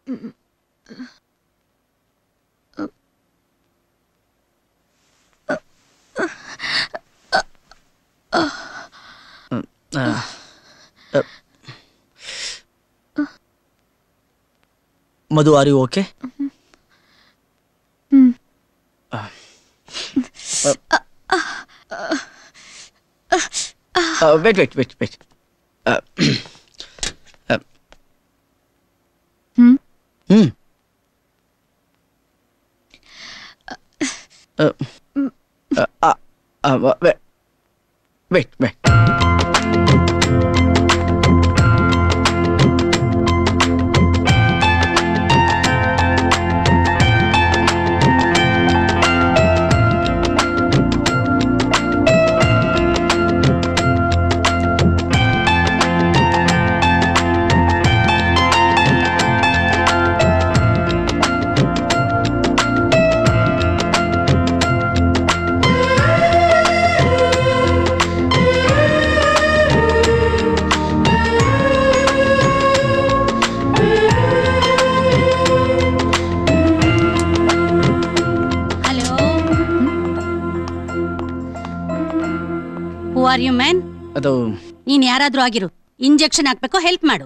Madhu, are you okay? Wait. Wait. Are you man? ಅದು ನೀನ್ ಯಾರಾದ್ರೂ ಆಗಿರು, ಇಂಜೆಕ್ಷನ್ ಹಾಕ್ಬೇಕು, ಹೆಲ್ಪ್ ಮಾಡು.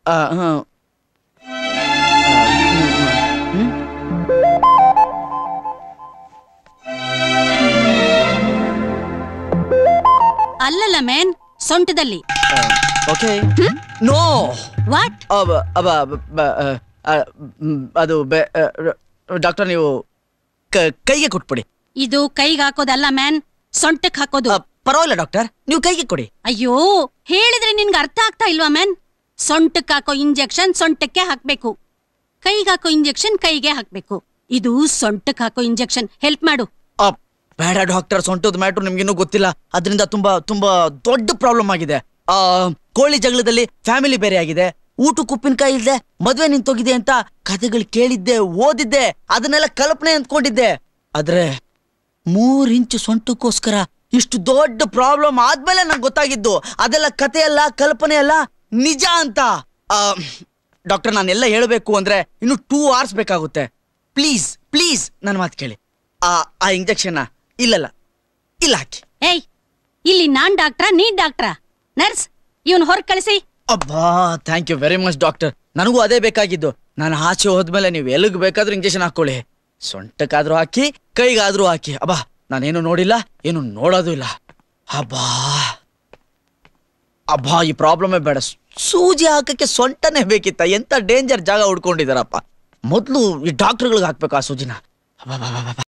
ಅಲ್ಲಲ್ಲ ಮ್ಯಾನ್, ಸೊಂಟದಲ್ಲಿ. ಓಕೆ. ನೋ. ವಾಟ್? ಅದು ಡಾಕ್ಟರ್, ನೀವು ಕೈಗೆ ಕೊಟ್ಬಿಡಿ. ಇದು ಕೈಗೆ ಹಾಕೋದಲ್ಲ ಮ್ಯಾನ್, ಸೊಂಟಕ್ಕೆ ಹಾಕೋದು. ಪರವಾಗಿಲ್ಲ ಡಾಕ್ಟರ್, ನೀವು ಕೈಗೆ ಕೊಡಿ. ಅಯ್ಯೋ, ಹೇಳಿದ್ರೆ ನಿನ್ಗೆ ಅರ್ಥ ಆಗ್ತಾ ಇಲ್ವಾ ಮ್ಯಾನ್? ಸೊಂಟಕ್ಕೆ ಹಾಕೋ ಇಂಜೆಕ್ಷನ್ ಸೊಂಟಕ್ಕೆ ಹಾಕ್ಬೇಕು, ಕೈಗೆ ಹಾಕೋ ಇಂಜೆಕ್ಷನ್ ಕೈಗೆ ಹಾಕ್ಬೇಕು. ಇದು ಸೊಂಟಕ್ಕೆ ಹಾಕೋ ಇಂಜೆಕ್ಷನ್. ಹೆಲ್ಪ್ ಮಾಡು. ಬೇಡ ಡಾಕ್ಟರ್, ಸೊಂಟದ ಮ್ಯಾಟ್ರು ನಿಮ್ಗಿನ್ನೂ ಗೊತ್ತಿಲ್ಲ. ಅದರಿಂದ ತುಂಬಾ ದೊಡ್ಡ ಪ್ರಾಬ್ಲಮ್ ಆಗಿದೆ. ಕೋಳಿ ಜಗಳದಲ್ಲಿ ಫ್ಯಾಮಿಲಿ ಬೇರೆ ಆಗಿದೆ, ಊಟಕ್ಕೆ ಉಪ್ಪಿನಕಾಯಿ ಇಲ್ದೆ ಮದ್ವೆ ನಿಂತೋಗಿದೆ ಅಂತ ಕಥೆಗಳು ಕೇಳಿದ್ದೆ, ಓದಿದ್ದೆ, ಅದನ್ನೆಲ್ಲ ಕಲ್ಪನೆ ಅಂದ್ಕೊಂಡಿದ್ದೆ. ಆದ್ರೆ 3 ಇಂಚು ಸೊಂಟಕ್ಕೋಸ್ಕರ ಇಷ್ಟು ದೊಡ್ಡ ಪ್ರಾಬ್ಲಮ್ ಆದ್ಮೇಲೆ ನಂಗೆ ಗೊತ್ತಾಗಿದ್ದು ಅದೆಲ್ಲ ಕತೆ ಅಲ್ಲ, ಕಲ್ಪನೆ ಅಲ್ಲ, ನಿಜ ಅಂತ. ಡಾಕ್ಟರ್, ನಾನೆಲ್ಲ ಹೇಳಬೇಕು ಅಂದ್ರೆ ಇನ್ನು 2 hours ಬೇಕಾಗುತ್ತೆ. ಪ್ಲೀಸ್ ನನ್ನ ಮಾತು ಕೇಳಿ. ಆ ಇಂಜೆಕ್ಷನ್ ಇಲ್ಲ ಹಾಕಿ. ಏಯ್, ಇಲ್ಲಿ ನಾನ್ ಡಾಕ್ಟ್ರಾ ನೀನ್ ಡಾಕ್ಟ್ರಾ? ನರ್ಸ್, ಇವನ್ ಹೊರಗೆ ಕಳಿಸಿ. ಅಬ್ಬಾ, thank you very much doctor. ನನಗೂ ಅದೇ ಬೇಕಾಗಿದ್ದು. ನಾನು ಆಚೆ ಹೋದ್ಮೇಲೆ ನೀವು ಎಲ್ಲಿಗೆ ಬೇಕಾದ್ರೂ ಇಂಜೆಕ್ಷನ್ ಹಾಕೊಳ್ಳಿ. ಸೊಂಟಕ್ಕಾದ್ರೂ ಹಾಕಿ, ಕೈಗಾದ್ರೂ ಹಾಕಿ. ಅಬ್ಬಾ, ನಾನೇನು ನೋಡಿಲ್ಲ, ಏನು ನೋಡೋದು ಇಲ್ಲ. ಅಬ್ಬಾ, ಈ ಪ್ರಾಬ್ಲಮೇ ಬೇಡ. ಸೂಜಿ ಹಾಕಕ್ಕೆ ಸೊಂಟನೇ ಬೇಕಿತ್ತ? ಎಂತ ಡೇಂಜರ್ ಜಾಗ ಹುಡ್ಕೊಂಡಿದಾರಪ್ಪ. ಮೊದ್ಲು ಈ ಡಾಕ್ಟರ್ಗಳಿಗೆ ಹಾಕ್ಬೇಕು ಆ ಸೂಜಿನ. ಅಬ್ಬಾ.